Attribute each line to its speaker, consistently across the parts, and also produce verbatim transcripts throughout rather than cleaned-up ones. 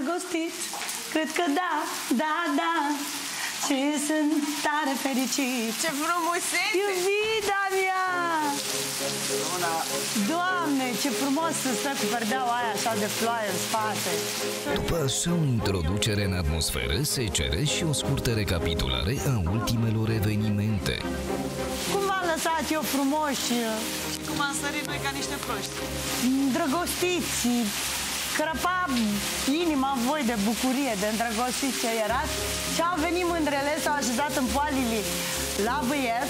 Speaker 1: îndrăgostit. Cred că da, da, da. Și sunt tare fericit.
Speaker 2: Ce frumusețe!
Speaker 1: Iubita mea! Doamne, ce frumos să stă cu perdeaua aia așa de ploaie în spate.
Speaker 3: După așa o introducere în atmosferă, se cere și o scurtă recapitulare a ultimelor evenimente.
Speaker 1: Cum v-am lăsat eu frumoși,
Speaker 2: Cum am sărit noi ca niște proști.
Speaker 1: îndrăgostiți, crăpa inima în voi de bucurie, de îndrăgostiți ce erați, și au venit mândrele, s-au așezat în poalile la băieț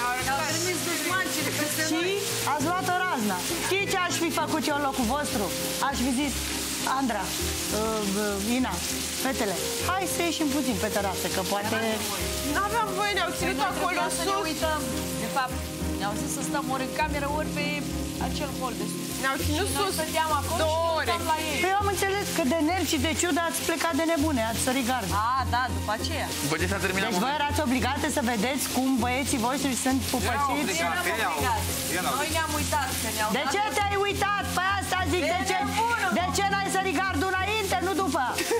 Speaker 1: și ați luat o razna. Știi ce aș fi făcut eu în locul vostru? Aș fi zis, Andra, uh, Ina, fetele, hai să ieșim puțin pe terasă, că poate...
Speaker 2: N-aveam voie, ne-au ținut acolo
Speaker 4: să ne
Speaker 2: sus.
Speaker 4: uităm. De fapt, ne-au zis să stăm ori în cameră, ori pe acel hol de sus.
Speaker 2: Ne-au ținut
Speaker 4: Și
Speaker 2: sus
Speaker 4: noi stăteam acolo
Speaker 2: două
Speaker 4: și
Speaker 2: ore.
Speaker 4: ne uitam la ei.
Speaker 1: Păi eu am înțeles că de nervi și de ciudă ați plecat de nebune, ați sărit gardul.
Speaker 4: A, da, după aceea.
Speaker 5: După ce s-a terminat
Speaker 1: Deci voi erați obligate să vedeți cum băieții voștri sunt pupăciți?
Speaker 5: obligați.
Speaker 4: Eram
Speaker 5: Ei au-
Speaker 4: obligați.
Speaker 5: ei au-
Speaker 4: Noi ne-am uitat că ne-au
Speaker 1: De
Speaker 4: dat
Speaker 1: ce te-ai uitat? Păi asta zic, de ce,
Speaker 4: nebună,
Speaker 1: de ce n-ai sărit gardul înainte, nu după?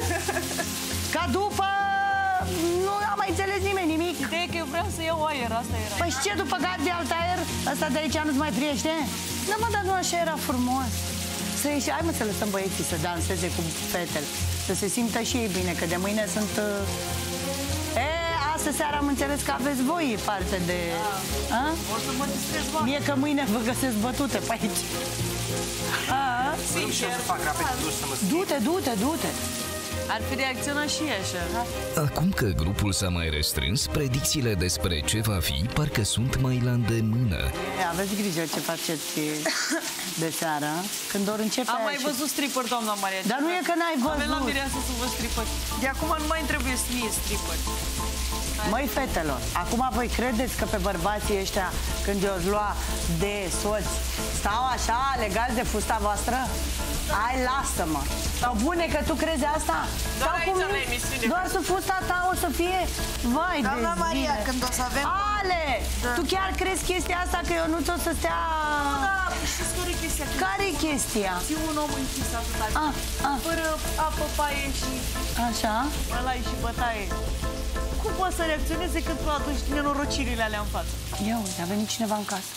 Speaker 1: Ca după nu a mai înțeles nimeni nimic.
Speaker 4: Ideea că eu vreau să iau aer, asta era.
Speaker 1: Păi și ce, după gard de alt aer? Ăsta de aici nu-ți mai priește? Nu mă, dar nu așa era frumos. Să ieși, hai mă să lăsăm băieții să danseze cu fetele, să se simtă și ei bine, că de mâine sunt... Uh... E, astă seara am înțeles că aveți voi parte de... A?
Speaker 4: O să mă distrez, mă.
Speaker 1: Mie că mâine vă găsesc bătute pe aici. A?
Speaker 5: Sincer, să fac rapid duș să mă schimb.
Speaker 1: Du-te, du-te, du-te.
Speaker 4: Ar fi reacționat și ea așa.
Speaker 3: Acum că grupul s-a mai restrâns, predicțiile despre ce va fi parcă sunt mai la îndemână.
Speaker 1: E, aveți grijă ce faceți de seară, când ori începe
Speaker 4: Am
Speaker 1: aia
Speaker 4: mai
Speaker 1: și-
Speaker 4: văzut stripper, doamna Maria.
Speaker 1: Dar nu e că n-ai
Speaker 4: Avem la
Speaker 1: văzut.
Speaker 4: mireasă să văd stripper. De acum nu mai trebuie să fie stripper.
Speaker 1: Măi, fetelor, acum voi credeți că pe bărbații ăștia, când i-o lua de soți, stau așa, legați de fusta voastră? Hai, lasă-mă! Sau bune că tu crezi asta?
Speaker 2: Doar
Speaker 1: Sau
Speaker 2: aici
Speaker 1: cum
Speaker 2: la
Speaker 1: e?
Speaker 2: emisiune.
Speaker 1: Doar să fusta ta o să fie... Vai
Speaker 4: Doamna
Speaker 1: de
Speaker 4: Maria,
Speaker 1: zile.
Speaker 4: când o să avem...
Speaker 1: Ale! Tu chiar crezi chestia asta că eu nu ți-o să stea...
Speaker 4: Da, știți care e chestia?
Speaker 1: Care e chestia?
Speaker 4: Ți un om închis atâta
Speaker 1: Ah, ah.
Speaker 4: fără apă, paie și
Speaker 1: Așa?
Speaker 4: ăla și bătaie. Cum poate să reacționeze când tu aduci nenorocirile alea în față?
Speaker 1: Ia uite, a venit cineva în casă.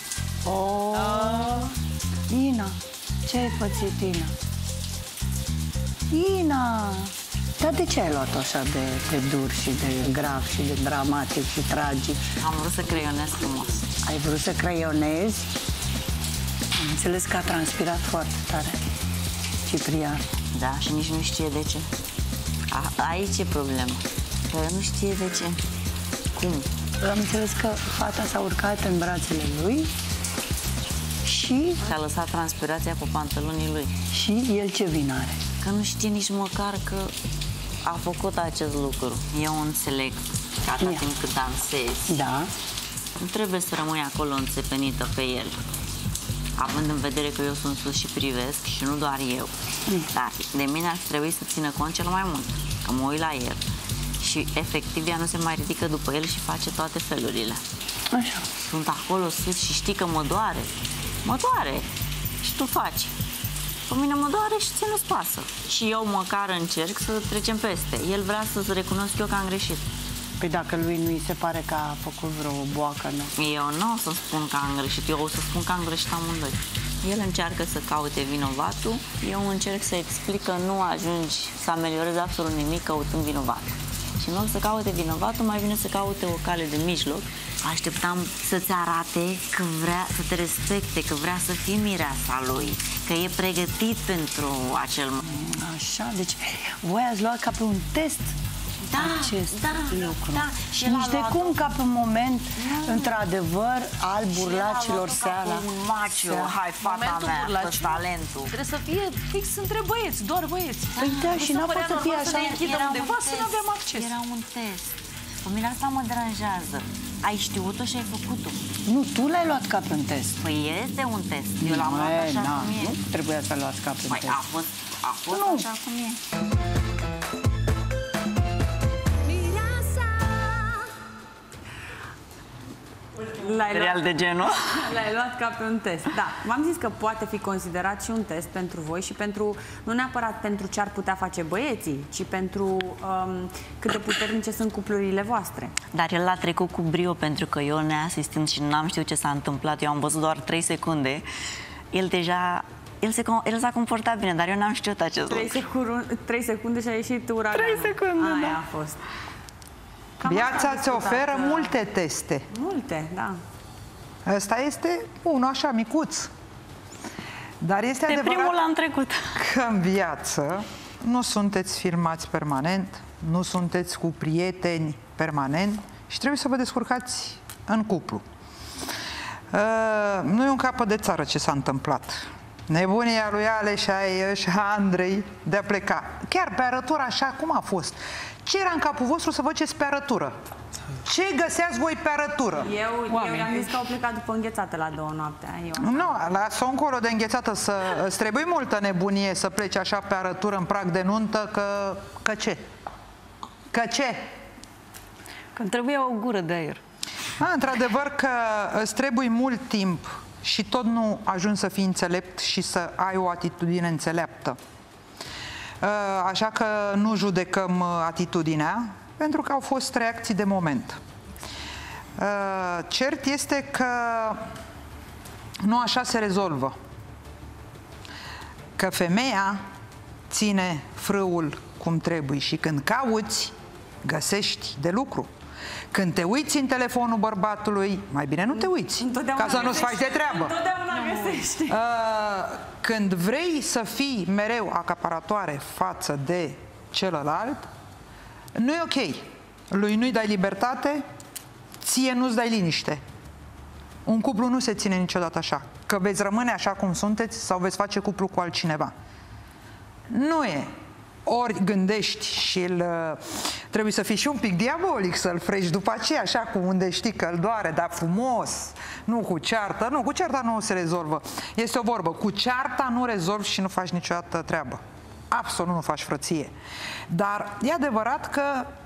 Speaker 1: Oh, Ina, ce ai pățit, Ina? Ina! Dar de ce ai luat așa de, de dur și de grav și de dramatic și tragic?
Speaker 4: Am vrut să creionez frumos.
Speaker 1: Ai vrut să creionezi? Am înțeles că a transpirat foarte tare Ciprian.
Speaker 6: Da, și nici nu știe de ce. A, aici e problema. Că nu știe de ce. Cum?
Speaker 1: Am înțeles că fata s-a urcat în brațele lui și,
Speaker 6: Și-a lăsat transpirația pe pantalonii lui.
Speaker 1: și el ce vină are?
Speaker 6: Că nu știe nici măcar că a făcut acest lucru. Eu înțeleg că atâta
Speaker 1: Ia.
Speaker 6: timp cât dansezi,
Speaker 1: Da,
Speaker 6: nu trebuie să rămâi acolo înțepenită pe el. Având în vedere că eu sunt sus și privesc și nu doar eu. Dar de mine ar trebui să țină cont cel mai mult. Că mă uit la el și efectiv ea nu se mai ridică după el și face toate felurile.
Speaker 1: așa.
Speaker 6: Sunt acolo sus și știi că mă doare. Mă doare. Și tu faci. Pe mine mă doare și ție nu-ți pasă. Și eu măcar încerc să trecem peste. El vrea să-ți recunosc eu că am greșit.
Speaker 1: Păi dacă lui nu îi se pare că a făcut vreo boacă, nu?
Speaker 6: Eu nu o să spun că am greșit. Eu o să spun că am greșit amândoi. El încearcă să caute vinovatul. Eu încerc să explic că nu ajungi să ameliorezi absolut nimic căutând vinovatul. Și în loc să caute vinovatul, mai bine să caute o cale de mijloc. Așteptam să-ți arate că vrea să te respecte, că vrea să fii mireasa lui, că e pregătit pentru acel moment.
Speaker 1: Așa, deci voi ați luat ca pe un test
Speaker 6: Da,
Speaker 1: acest
Speaker 6: da,
Speaker 1: lucru.
Speaker 6: da. Și el a
Speaker 1: Nici de
Speaker 6: luat-o.
Speaker 1: cum ca pe un moment, într-adevăr, al burlacilor
Speaker 6: Și el a luat-o
Speaker 1: seara.
Speaker 6: ca pe un macio,
Speaker 1: Seara.
Speaker 6: hai fata
Speaker 4: Momentul
Speaker 6: mea,
Speaker 4: burlacilor.
Speaker 6: cu talentul.
Speaker 4: Trebuie să fie fix între băieți, doar băieți.
Speaker 1: Păi da,
Speaker 4: Nu
Speaker 1: și
Speaker 4: se
Speaker 1: n-a
Speaker 4: părea
Speaker 1: fost să fie
Speaker 4: normal
Speaker 1: așa.
Speaker 4: să ne închidă
Speaker 6: Era
Speaker 4: undeva
Speaker 6: un
Speaker 4: să nu
Speaker 6: test.
Speaker 4: avem acces.
Speaker 6: Era un test. Pe mine asta mă deranjează. Ai știut-o și ai făcut-o.
Speaker 1: Nu, tu l-ai luat ca pe un test.
Speaker 6: Păi este un test. Eu l-am luat
Speaker 1: Măi,
Speaker 6: așa
Speaker 1: na,
Speaker 6: cum e.
Speaker 1: nu trebuia să luați ca pe un
Speaker 6: Păi
Speaker 1: test.
Speaker 6: a fost, a fost
Speaker 1: Nu.
Speaker 6: așa cum e.
Speaker 7: Mireasa.
Speaker 6: Material de genul.
Speaker 7: L-ai luat ca pe un test. Da, v-am zis că poate fi considerat și un test pentru voi și pentru, nu neapărat pentru ce ar putea face băieții, ci pentru um, cât de puternice sunt cuplurile voastre.
Speaker 6: Dar el a trecut cu brio, pentru că eu, neasistând și n-am știut ce s-a întâmplat, eu am văzut doar trei secunde, el deja... El, se, el s-a comportat bine, dar eu n-am știut acest lucru.
Speaker 7: trei secunde și a ieșit uraganul.
Speaker 6: trei secunde,
Speaker 7: Aia
Speaker 6: da.
Speaker 7: a fost.
Speaker 8: Viața ți oferă multe teste.
Speaker 7: Multe, da.
Speaker 8: Ăsta este unul așa micuț. Dar este
Speaker 6: de
Speaker 8: adevărat
Speaker 6: primul l-am trecut.
Speaker 8: că în viață nu sunteți filmați permanent, nu sunteți cu prieteni permanent și trebuie să vă descurcați în cuplu. Uh, nu e un capăt de țară ce s-a întâmplat. Nebunia lui Aleș și a Andrei de a pleca. Chiar pe arătură așa, cum a fost? Ce era în capul vostru să faceți pe arătură? Ce găseați voi pe arătură?
Speaker 7: Eu, eu i-am zis că au plecat după înghețată la două noaptea. Eu
Speaker 8: nu, lasă-o încolo de înghețată. Să, îți trebuie multă nebunie să pleci așa pe arătură în prag de nuntă, că, că ce? Că ce?
Speaker 1: Că trebuie o gură de aer.
Speaker 8: Într-adevăr că îți trebuie mult timp și tot nu ajungi să fii înțelept și să ai o atitudine înțeleaptă. Așa că nu judecăm atitudinea, pentru că au fost reacții de moment. Cert este că nu așa se rezolvă. Că femeia ține frâul cum trebuie și când cauți, găsești de lucru. Când te uiți în telefonul bărbatului, mai bine nu te uiți, ca să nu-ți faci de treabă. Când vrei să fii mereu acaparatoare față de celălalt, nu e ok. Lui nu-i dai libertate, ție nu-ți dai liniște. Un cuplu nu se ține niciodată așa. Că veți rămâne așa cum sunteți sau veți face cuplu cu altcineva. Nu e. Ori gândești și îl, trebuie să fii și un pic diabolic să-l frești după aceea, așa cu unde știi că îl doare, dar frumos, nu cu ceartă. Nu, cu cearta nu se rezolvă. Este o vorbă, cu cearta nu rezolvi și nu faci niciodată treabă. Absolut nu faci frăție. Dar e adevărat că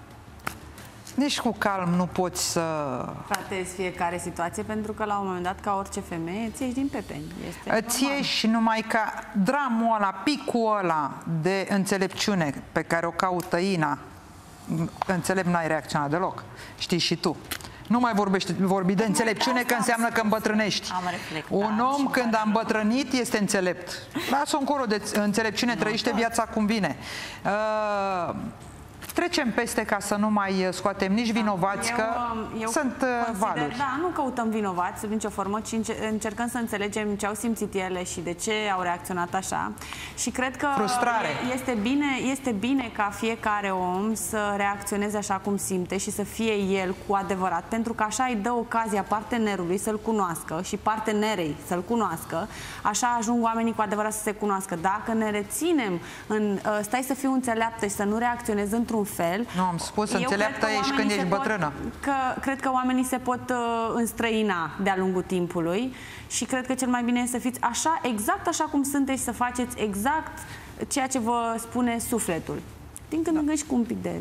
Speaker 8: nici cu calm nu poți să...
Speaker 7: Tratezi fiecare situație, pentru că la un moment dat, ca orice femeie, îți ieși din pepeni. Este
Speaker 8: îți ieși numai ca dramul ăla, picul ăla de înțelepciune pe care o caută Ina. Înțelept, n-ai reacționat deloc. Știi și tu. Nu mai vorbești, vorbi de înțelepciune, că înseamnă că îmbătrânești. Un om când a îmbătrânit este înțelept. Lasă-o încolo de înțelepciune, trăiește viața cum vine. Uh, Trecem peste ca să nu mai scoatem nici vinovați, că eu, eu sunt consider, valuri.
Speaker 7: Da, nu căutăm vinovați sub nicio formă, ci încercăm să înțelegem ce au simțit ele și de ce au reacționat așa. Și cred că
Speaker 8: frustrare.
Speaker 7: Este bine, este bine ca fiecare om să reacționeze așa cum simte și să fie el cu adevărat, pentru că așa îi dă ocazia partenerului să-l cunoască și partenerei să-l cunoască. Așa ajung oamenii cu adevărat să se cunoască. Dacă ne reținem în stai să fiu înțeleaptă și să nu reacționez într-un fel.
Speaker 8: Nu, am spus, înțeleaptă ești când ești bătrână.
Speaker 7: Că, cred că oamenii se pot uh, înstrăina de-a lungul timpului și cred că cel mai bine e să fiți așa, exact așa cum sunteți, să faceți exact ceea ce vă spune sufletul. Din când în când și cu un pic de...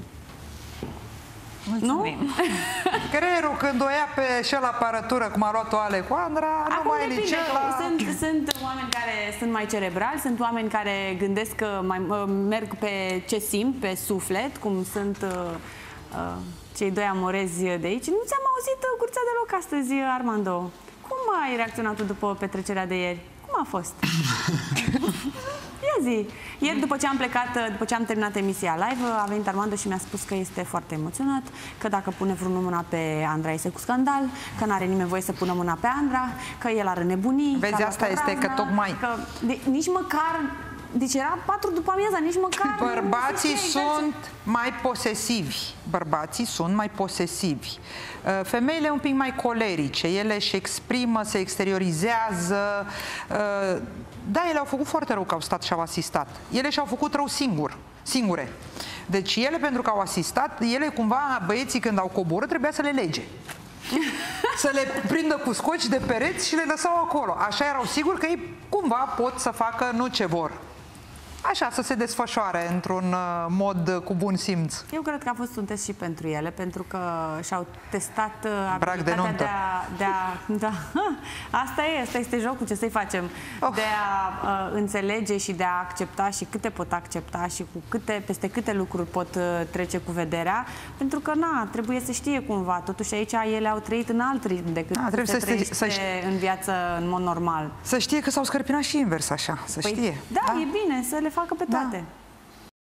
Speaker 6: Mulțumim.
Speaker 7: Nu?
Speaker 8: Creierul când o ia pe și la aparatură, cum a luat-o Ale cu Andra, nu mai e nici la...
Speaker 7: sunt, sunt oameni care sunt mai cerebrali, sunt oameni care gândesc că mai, merg pe ce simt, pe suflet, cum sunt uh, uh, cei doi amorezi de aici. Nu ți-am auzit uh, curța deloc astăzi, Armando. Cum ai reacționat tu după petrecerea de ieri? Cum a fost? Ia zi! Ieri, după ce am plecat, după ce am terminat emisia live, a venit Armando și mi-a spus că este foarte emoționat, că dacă pune vreunul mâna pe Andra este cu scandal, că n-are nimeni voie să pună mâna pe Andra, că el are nebunii.
Speaker 8: Vezi, asta este razna, că tocmai...
Speaker 7: Că, de, nici măcar... Deci era patru după amiaza, nici măcar...
Speaker 8: Bărbații sunt mai posesivi. Bărbații sunt mai posesivi. Femeile un pic mai colerice. Ele își exprimă, se exteriorizează. Da, ele au făcut foarte rău că au stat și au asistat. Ele și-au făcut rău singur, singure. Deci ele, pentru că au asistat, ele cumva, băieții când au coborât, trebuia să le lege. Să le prindă cu scoci de pereți și le lăsau acolo. Așa erau siguri că ei cumva pot să facă nu ce vor. așa, să se desfășoare într-un uh, mod uh, cu bun simț.
Speaker 7: Eu cred că a fost un test și pentru ele, pentru că și-au testat uh,
Speaker 8: Brag de
Speaker 7: abilitatea
Speaker 8: nuntă.
Speaker 7: de a... De a da, asta e, asta este jocul, ce să-i facem.
Speaker 8: Oh.
Speaker 7: De a uh, înțelege și de a accepta și câte pot accepta și cu câte, peste câte lucruri pot uh, trece cu vederea, pentru că, na, trebuie să știe cumva. Totuși aici ele au trăit în alt ritm decât
Speaker 8: A, trebuie
Speaker 7: se
Speaker 8: să
Speaker 7: trăiește
Speaker 8: să știe,
Speaker 7: în viață în mod normal.
Speaker 8: să știe că s-au scărpinat și invers așa, să
Speaker 7: Păi,
Speaker 8: știe.
Speaker 7: Da, da, e bine să le facă pe toate.
Speaker 8: Da.